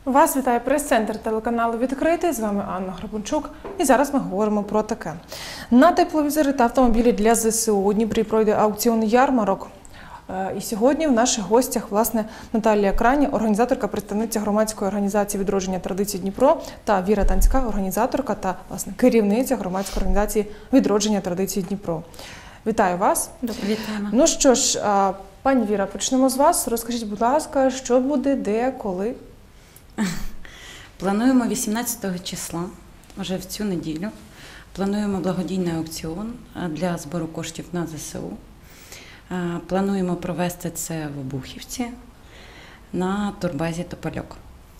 Вас вітає прес-центр телеканалу «Відкритий». З вами Анна Грабунчук. І зараз ми говоримо про таке. На тепловізори та автомобілі для ЗСУ у Дніпрі пройде аукціон ярмарок. І сьогодні в наших гостях, власне, Наталія Крані, організаторка, представниця громадської організації «Відродження традицій Дніпро» та Віра Танська, організаторка та, власне, керівниця громадської організації «Відродження традицій Дніпро». Вітаю вас. Вітаємо. Ну що ж, пані Віра, почнемо з вас. Розкажіть, будь ласка, що буде, де, коли? Плануємо 18 числа, вже в цю неділю. Плануємо благодійний аукціон для збору коштів на ЗСУ. Плануємо провести це в Обухівці на турбазі «Топольок».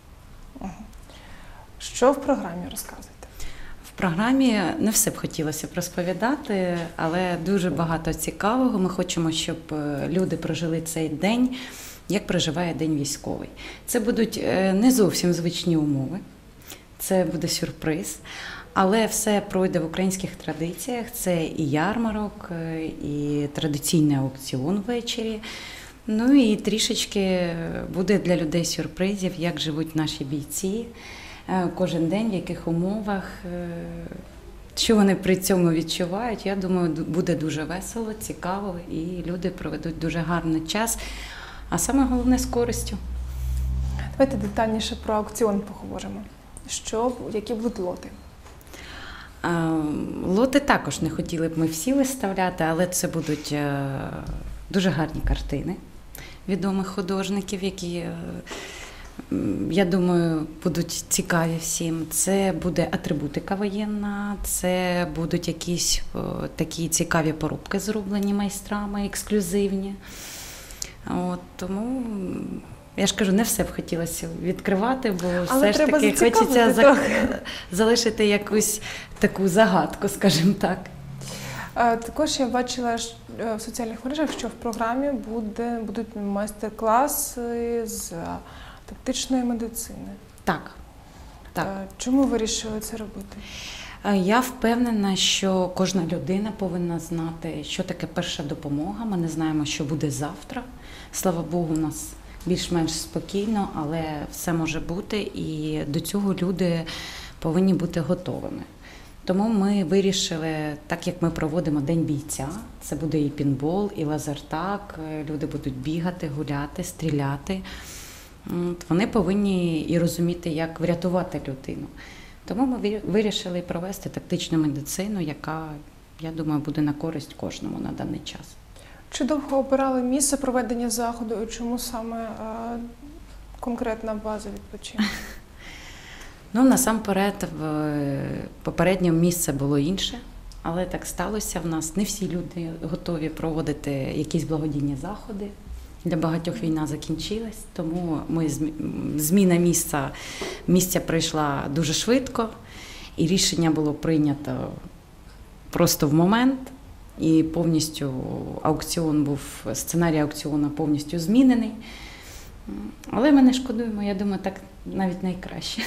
Що в програмі розказуєте? В програмі не все б хотілося б розповідати, але дуже багато цікавого. Ми хочемо, щоб люди прожили цей день, як проживає День військовий. Це будуть не зовсім звичні умови, це буде сюрприз, але все пройде в українських традиціях. Це і ярмарок, і традиційний аукціон ввечері. Ну і трішечки буде для людей сюрпризів, як живуть наші бійці кожен день, в яких умовах, що вони при цьому відчувають. Я думаю, буде дуже весело, цікаво, і люди проведуть дуже гарний час. А саме головне – з користю. Давайте детальніше про аукціон поговоримо. Які будуть лоти? Лоти також не хотіли б ми всі виставляти, але це будуть дуже гарні картини відомих художників, які, я думаю, будуть цікаві всім. Це буде атрибутика воєнна, це будуть якісь такі цікаві поробки, зроблені майстрами, ексклюзивні. Тому, я ж кажу, не все б хотілося відкривати, бо все ж таки хочеться залишити якусь таку загадку, скажімо так. Також я бачила в соціальних мережах, що в програмі будуть майстер-класи з тактичної медицини. Так. Чому ви вирішили це робити? Я впевнена, що кожна людина повинна знати, що таке перша допомога. Ми не знаємо, що буде завтра. Слава Богу, у нас більш-менш спокійно, але все може бути, і до цього люди повинні бути готовими. Тому ми вирішили, так як ми проводимо День бійця, це буде і пінбол, і лазертаг, люди будуть бігати, гуляти, стріляти. Вони повинні і розуміти, як врятувати людину. Тому ми вирішили провести тактичну медицину, яка, я думаю, буде на користь кожному на даний час. Чи довго обирали місце проведення заходу і чому саме конкретна база відпочинку? Насамперед, попереднє місце було інше, але так сталося в нас. Не всі люди готові проводити якісь благодійні заходи. Для багатьох війна закінчилась, тому зміна місця прийшла дуже швидко, і рішення було прийнято просто в момент, і повністю сценарій аукціону повністю змінений. Але ми не шкодуємо, я думаю, так навіть найкраще.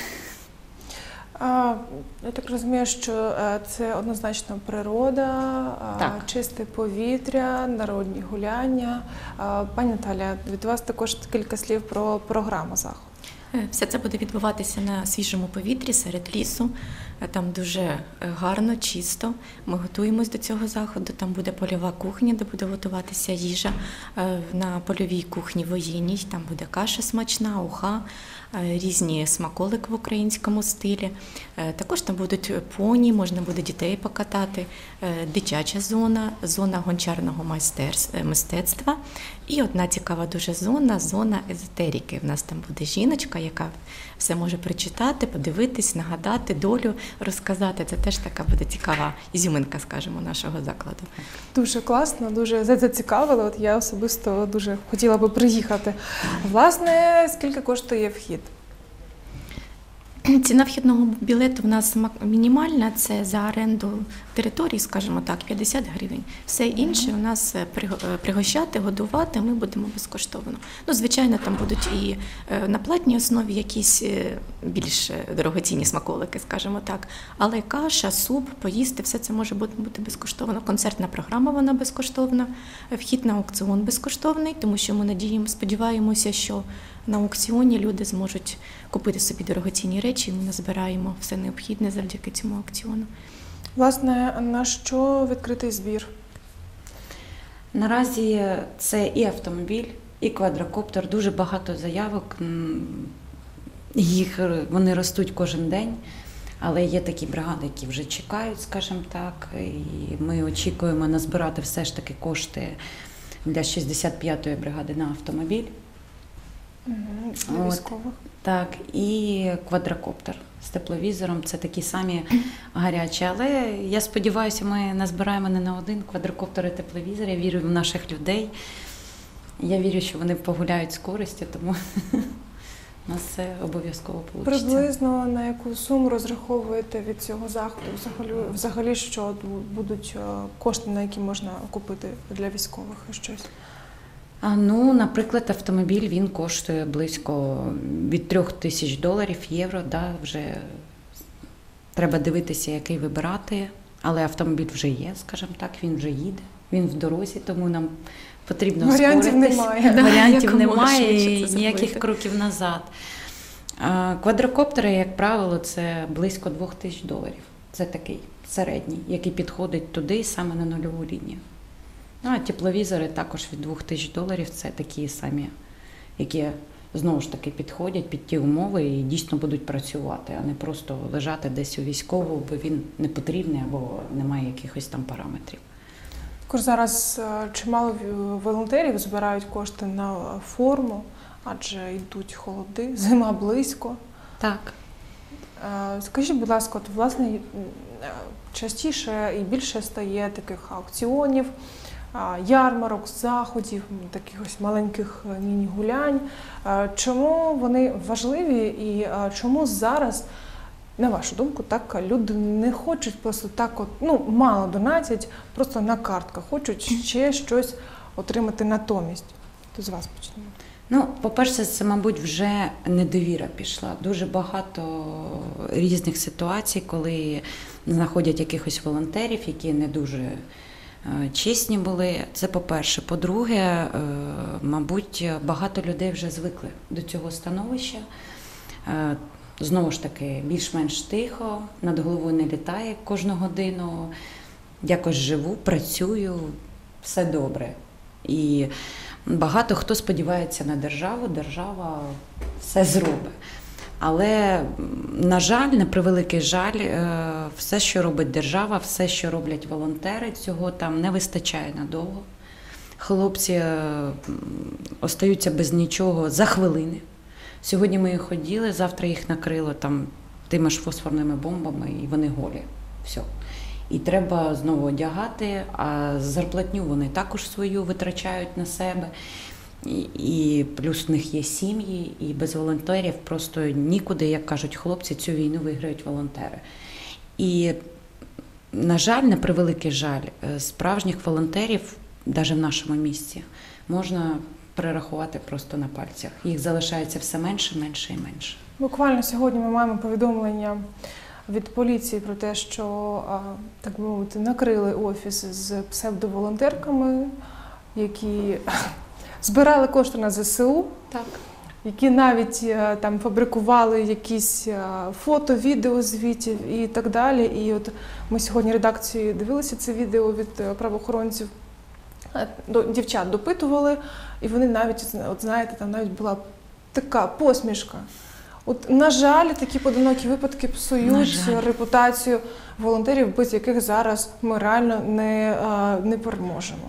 Я так розумію, що це однозначно природа, чисте повітря, народні гуляння. Пані Наталя, від вас також кілька слів про програму заходу. Все це буде відбуватися на свіжому повітрі, серед лісу. Там дуже гарно, чисто. Ми готуємось до цього заходу. Там буде польова кухня, де буде готуватися їжа. На польовій кухні воєнній там буде каша смачна, уха, різні смаколики в українському стилі. Також там будуть поні, можна буде дітей покатати, дитяча зона гончарного мистецтва. І одна цікава дуже зона езотерики. У нас там буде жіночка, яка все може прочитати, подивитись, нагадати, долю розказати. Це теж така буде цікава ізюминка, скажімо, нашого закладу. Дуже класно, дуже зацікавило. От я особисто дуже хотіла би приїхати. Власне, скільки коштує вхід? Ціна вхідного білету в нас мінімальна, це за оренду території, скажімо так, 50 гривень. Все інше у нас пригощати, годувати ми будемо безкоштовно. Звичайно, там будуть і на платній основі якісь більш дорогоцінні смаколики, скажімо так. Але каша, суп, поїсти, все це може бути безкоштовно. Концертна програма, вона безкоштовна, вхід на аукціон безкоштовний, тому що ми сподіваємося, що на аукціоні люди зможуть купити собі дорогоцінні речі. Ми назбираємо все необхідне завдяки цьому аукціону. Власне, на що відкритий збір? Наразі це і автомобіль, і квадрокоптер, дуже багато заявок, вони ростуть кожен день, але є такі бригади, які вже чекають, скажімо так, і ми очікуємо назбирати все ж таки кошти для 65-ї бригади на автомобіль. Для військових. Так, і квадрокоптер з тепловізором, це такі самі гарячі. Але я сподіваюся, ми назбираємо не на один квадрокоптер і тепловізор. Я вірю в наших людей. Я вірю, що вони погуляють з користю, тому у нас це обов'язково вийде. Приблизно на яку суму розраховуєте від цього заходу? Взагалі, що будуть кошти, на які можна купити для військових щось? Наприклад, автомобіль, він коштує близько від $3000, євро, да, вже треба дивитися, який вибирати, але автомобіль вже є, скажімо так, він вже їде, він в дорозі, тому нам потрібно Варіантів немає. Варіантів Якомога немає швидше і це ніяких зробити. кроків назад. Квадрокоптери, як правило, це близько $2000. Це такий середній, який підходить туди, саме на нульову лінію. А тепловізори також від $2000, це такі самі, які знову ж таки підходять під ті умови і дійсно будуть працювати, а не просто лежати десь у військового, бо він не потрібний або немає якихось там параметрів. Також зараз чимало волонтерів збирають кошти на форму, адже йдуть холоди, зима близько. Так. Скажіть, будь ласка, от, власне, частіше і більше стає таких аукціонів, ярмарок, заходів, таких ось маленьких міні-гулянь. Чому вони важливі і чому зараз, на вашу думку, так люди не хочуть просто так, мало донатять, просто на картках, хочуть ще щось отримати натомість? То з вас почнемо. По-перше, це, мабуть, вже недовіра пішла. Дуже багато різних ситуацій, коли знаходять якихось волонтерів, які не дуже чесні були. Це по-перше. По-друге, мабуть, багато людей вже звикли до цього становища. Знову ж таки, більш-менш тихо, над головою не літає кожну годину. Якось живу, працюю, все добре. І багато хто сподівається на державу, держава все зробить. Але, на жаль, на превеликий жаль, все, що робить держава, все, що роблять волонтери, цього там не вистачає надовго. Хлопці остаються без нічого за хвилини. Сьогодні ми їх ходили, завтра їх накрило там тими ж фосфорними бомбами, і вони голі. Все. І треба знову одягати, а зарплатню вони також свою витрачають на себе. І плюс в них є сім'ї, і без волонтерів просто нікуди, як кажуть хлопці, цю війну виграють волонтери. І, на жаль, на превеликий жаль, справжніх волонтерів, навіть в нашому місті, можна перерахувати просто на пальцях. Їх залишається все менше, менше і менше. Буквально сьогодні ми маємо повідомлення від поліції про те, що, так би мовити, накрили офіс з псевдоволонтерками, які збирали кошти на ЗСУ, Так. які навіть там фабрикували якісь фото, відео звітів і так далі. І от ми сьогодні редакцією дивилися це відео від правоохоронців, дівчат допитували, і вони навіть, от знаєте, там навіть була така посмішка. От, на жаль, такі поодинокі випадки псують репутацію волонтерів, без яких зараз ми реально не переможемо.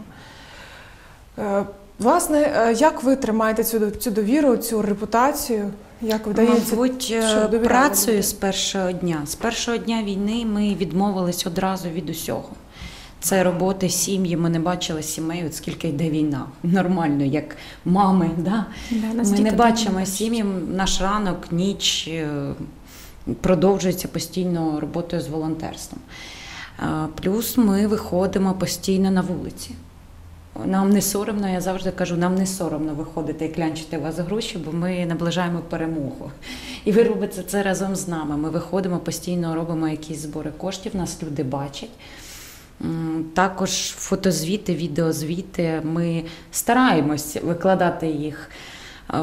Власне, як ви тримаєте цю довіру, цю репутацію? Як вдається? Мабуть, працею з першого дня. З першого дня війни ми відмовились одразу від усього. Це роботи, сім'ї, ми не бачили сімей, от скільки йде війна. Нормально, як мами, да? Ми не бачимо сім'ї, наш ранок, ніч продовжується постійно роботою з волонтерством. Плюс ми виходимо постійно на вулиці. Нам не соромно, я завжди кажу, нам не соромно виходити і клянчити у вас гроші, бо ми наближаємо перемогу. І ви робите це разом з нами. Ми виходимо, постійно робимо якісь збори коштів, нас люди бачать. Також фотозвіти, відеозвіти, ми стараємось викладати їх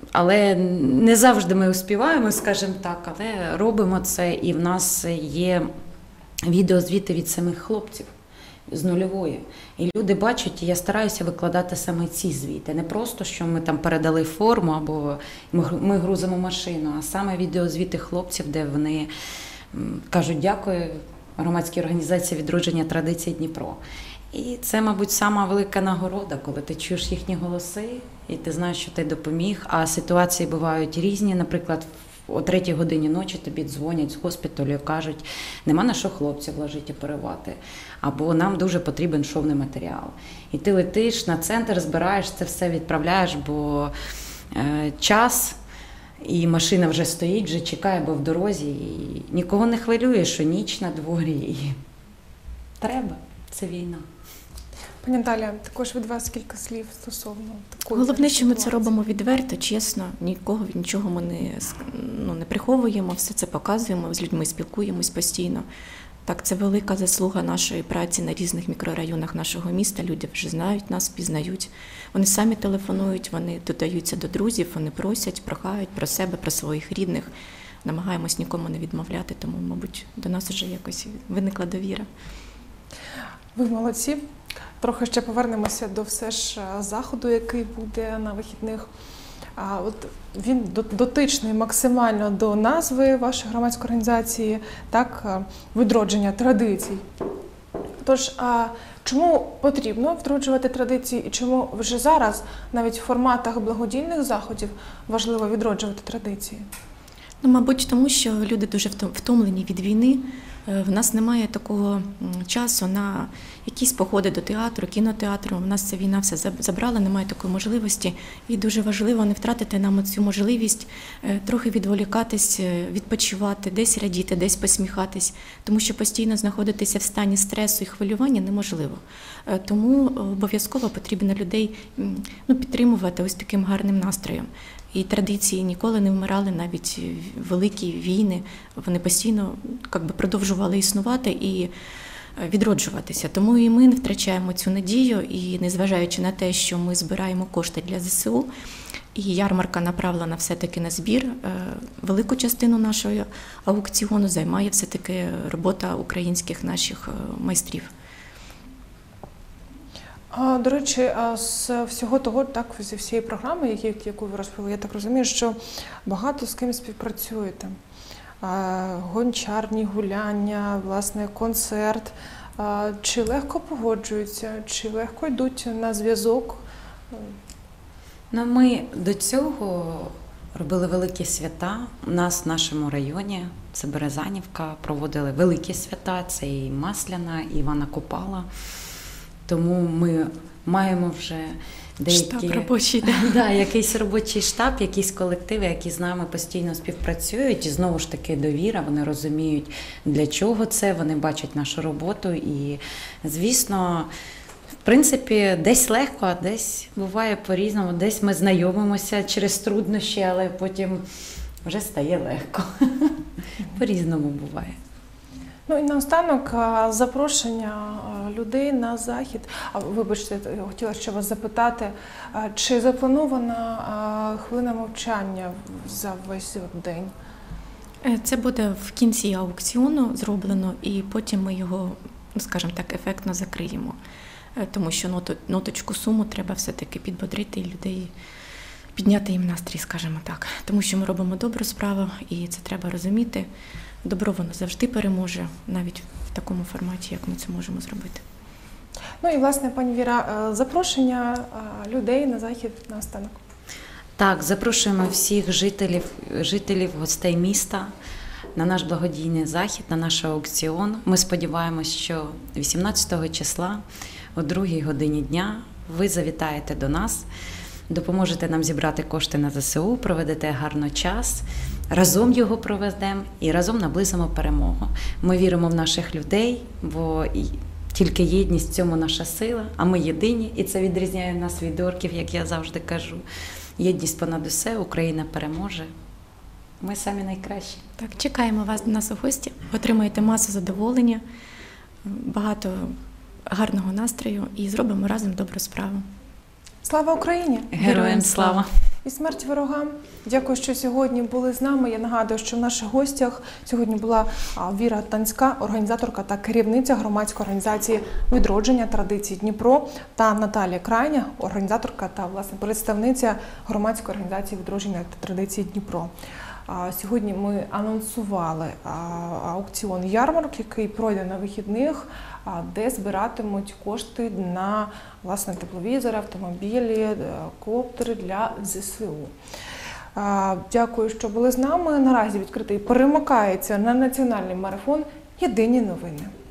Але не завжди ми успіваємо, скажімо так, але робимо це, і в нас є відеозвіти від самих хлопців з нульової. І люди бачать, і я стараюся викладати саме ці звіти. Не просто, що ми там передали форму або ми грузимо машину, а саме відеозвіти хлопців, де вони кажуть дякую громадській організації «Відродження традицій Дніпро». І це, мабуть, сама велика нагорода, коли ти чуєш їхні голоси, і ти знаєш, що ти допоміг. А ситуації бувають різні. Наприклад, о 3-й годині ночі тобі дзвонять з госпіталю і кажуть, нема на що хлопців ложити оперувати, або нам дуже потрібен шовний матеріал. І ти летиш на центр, збираєш це все, відправляєш, бо час, і машина вже стоїть, вже чекає, бо в дорозі, і нікого не хвилює, що ніч на дворі. І треба, це війна. Пані Наталя, також від вас кілька слів стосовно такої Головне, що ми це ситуації. робимо відверто, чесно, нікого від нічого ми не приховуємо, все це показуємо, з людьми спілкуємось постійно. Так, це велика заслуга нашої праці на різних мікрорайонах нашого міста. Люди вже знають нас, пізнають. Вони самі телефонують, вони додаються до друзів, вони просять, прохають про себе, про своїх рідних. Намагаємось нікому не відмовляти, тому, мабуть, до нас вже якось виникла довіра. Ви молодці. Трохи ще повернемося до все ж заходу, який буде на вихідних. От він дотичний максимально до назви вашої громадської організації, так, відродження традицій. Тож, чому потрібно відроджувати традиції і чому вже зараз, навіть в форматах благодійних заходів, важливо відроджувати традиції? Ну, мабуть, тому що люди дуже втомлені від війни. В нас немає такого часу на якісь походи до театру, кінотеатру. У нас ця війна все забрала, немає такої можливості. І дуже важливо не втратити нам цю можливість трохи відволікатись, відпочивати, десь радіти, десь посміхатись. Тому що постійно знаходитися в стані стресу і хвилювання неможливо. Тому обов'язково потрібно людей підтримувати ось таким гарним настроєм. І традиції ніколи не вмирали, навіть великі війни, вони постійно продовжували існувати і відроджуватися. Тому і ми не втрачаємо цю надію, і незважаючи на те, що ми збираємо кошти для ЗСУ, і ярмарка направлена все-таки на збір, велику частину нашого аукціону займає все-таки робота українських наших майстрів. До речі, з всього того, так, зі всієї програми, яку ви розповіли, я так розумію, що багато з ким співпрацюєте. Гончарні гуляння, власне, концерт. Чи легко погоджуються, чи легко йдуть на зв'язок? Ми до цього робили великі свята. У нас в нашому районі, це Березанівка, проводили великі свята, це і Масляна, і Івана Купала. Тому ми маємо вже Штаб робочий, якийсь робочий штаб, якісь колективи, які з нами постійно співпрацюють. І знову ж таки довіра, вони розуміють, для чого це, вони бачать нашу роботу. І, звісно, в принципі, десь легко, а десь буває по-різному. Десь ми знайомимося через труднощі, але потім вже стає легко. По-різному буває. Ну і наостанок запрошення людей на захід. Вибачте, я хотіла ще вас запитати, чи запланована хвилина мовчання за весь день? Це буде в кінці аукціону зроблено, і потім ми його, скажімо так, ефектно закриємо. Тому що ноточку суму треба все-таки підбодрити і людей, підняти їм настрій, скажімо так. Тому що ми робимо добру справу, і це треба розуміти. Добро воно завжди переможе, навіть в такому форматі, як ми це можемо зробити. Ну і, власне, пані Віра, запрошення людей на захід наостанок. Так, запрошуємо всіх жителів, гостей міста на наш благодійний захід, на наш аукціон. Ми сподіваємось, що 18 числа о 2-й годині дня ви завітаєте до нас, допоможете нам зібрати кошти на ЗСУ, проведете гарно час, разом його проведемо і разом наблизимо перемогу. Ми віримо в наших людей, бо тільки єдність – в цьому наша сила, а ми єдині, і це відрізняє нас від орків, як я завжди кажу. Єдність понад усе, Україна переможе. Ми самі найкращі. Так, чекаємо вас до нас у гості, отримаєте масу задоволення, багато гарного настрою і зробимо разом добру справу. Слава Україні! Героям слава! І смерть ворогам. Дякую, що сьогодні були з нами. Я нагадую, що в наших гостях сьогодні була Віра Танська, організаторка та керівниця громадської організації «Відродження традицій Дніпро», та Наталія Крайня, організаторка та, власне, представниця громадської організації «Відродження та традицій Дніпро». Сьогодні ми анонсували аукціон «Ярмарок», який пройде на вихідних, де збиратимуть кошти на, власне, тепловізори, автомобілі, коптери для ЗСУ. Дякую, що були з нами. Наразі відкритий перемикається на національний марафон «Єдині новини».